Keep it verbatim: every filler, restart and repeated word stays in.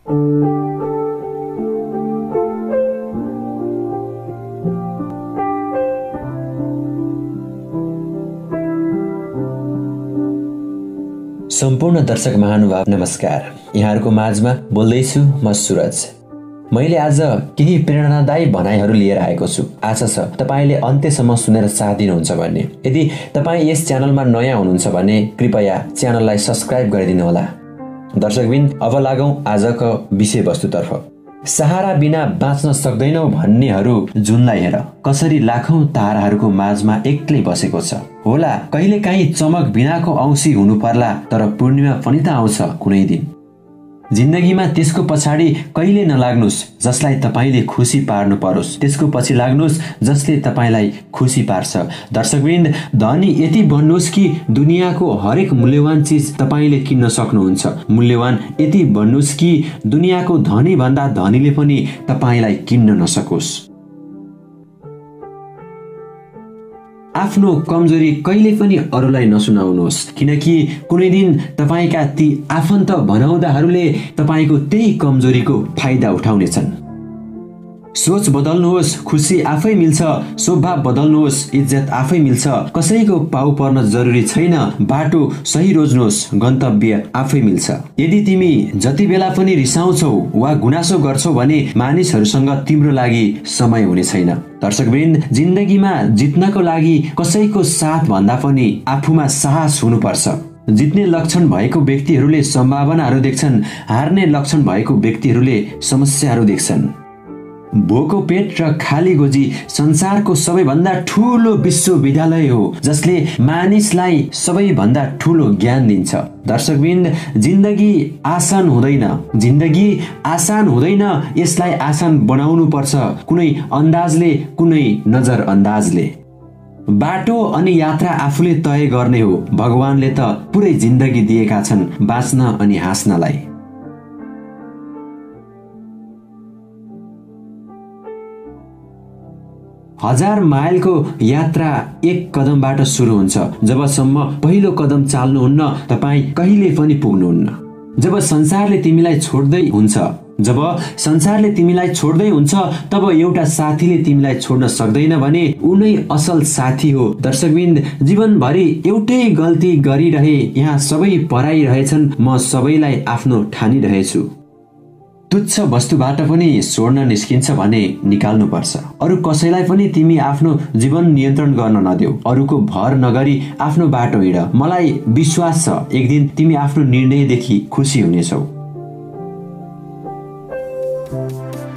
सम्पूर्ण दर्शक महानुभाव नमस्कार। यहाँहरूको माझमा बोल्दैछु म सुरज। मैले आज केही प्रेरणादायी भनाइहरू लिएर आएको छु। आशा छ तपाईले अन्त्यसम्म सुनेर साथ दिनुहुन्छ भन्ने। यदि तपाई यस च्यानलमा नयाँ हुनुहुन्छ भने कृपया च्यानललाई सब्स्क्राइब गरिदिनु होला। दर्शकबिन, अब लागौं आजको विषयवस्तुतर्फ। सहारा बिना बाँच्न सक्दैनौ भन्नेहरू जुनलाई हेर कसरी लाखौं ताराहरूको माझमा एक्लै बसेको छ। होला कहिले काहीँ चमक बिनाको औँसी हुनु पर्ला, तर पूर्णिमा पनि त आउँछ कुनै दिन। जिन्दगीमा त्यसको पछाडि कहिले नलाग्नुस् जसलाई तपाईले खुसी पार्नु परोस्, त्यसको पछि लाग्नुस् जसले तपाईलाई खुसी पार्छ। दर्शकवृन्द, धनी यति बन्नुहोस् कि दुनियाँको हरेक मूल्यवान चिज तपाईले किन्न सक्नुहुन्छ। मूल्यवान यति बन्नुहोस् कि दुनियाँको धनी भन्दा धनीले पनि तपाईलाई किन्न नसकोस्। आफ्नो कमजोरी कहिले पनि अरूलाई नसुनाउनुहोस्, किनकि कुनै दिन तपाईका ती आफन्त भनाउँदाहरूले तपाईको त्यही कमजोरीको फाइदा उठाउनेछन्। सोच बदल्नुहोस्, खुसी आफै मिल्छ। स्वभाव बदल्नुहोस्, इज्जत आफै मिल्छ। कसैको पाउ पर्न जरुरी छैन। बाटो सही रोज्नुहोस्, गन्तव्य आफै मिल्छ। यदि तिमी जति बेला पनि रिसाउँछौ वा गुनासो गर्छौ भने मानिसहरूसँग तिम्रो लागि समय हुने छैन। दर्शकवृन्द, जिन्दगीमा जित्नको लागि कसैको साथ भन्दा पनि आफूमा साहस हुनुपर्छ। जित्ने लक्षण भएको व्यक्तिहरूले सम्भावनाहरू देख्छन्, हार्ने लक्षण भएको व्यक्तिहरूले समस्याहरू देख्छन्। भोको पेट र खाली गोजी संसारको सबैभन्दा ठूलो विश्वविद्यालय हो, जसले मानिसलाई सबैभन्दा ठूलो ज्ञान दिन्छ। दर्शकवृन्द, जिन्दगी आसान हुँदैन। जिन्दगी आसान हुँदैन, यसलाई आसान बनाउनु पर्छ, कुनै अन्दाजले, कुनै नजर अन्दाजले। बाटो अनि यात्रा आफूले तय गर्ने हो। भगवानले त पुरै जिन्दगी दिएका छन् बाँच्न अनि हाँस्नलाई। हजार माइलको यात्रा एक कदमबाट सुरु हुन्छ। जबसम्म पहिलो कदम चाल्नुहुन्न तपाईँ कहिले पनि पुग्नुहुन्न। जब संसारले तिमीलाई छोड्दै हुन्छ जब संसारले तिमीलाई छोड्दै हुन्छ तब एउटा साथीले तिमीलाई छोड्न सक्दैन भने उनै असल साथी हो। दर्शकबिन्द, जीवनभरि एउटै गल्ती गरिरहे, यहाँ सबै पराइरहेछन्, म सबैलाई आफ्नो ठानिरहेछु। तुच्छ वस्तुबाट पनि छोड्न निस्किन्छ भने निकाल्नु पर्छ। अरू कसैलाई पनि तिमी आफ्नो जीवन नियन्त्रण गर्न नदेऊ। अरूको भर नगरी आफ्नो बाटो हिँड। मलाई विश्वास छ एक दिन तिमी आफ्नो निर्णयदेखि खुसी हुनेछौ।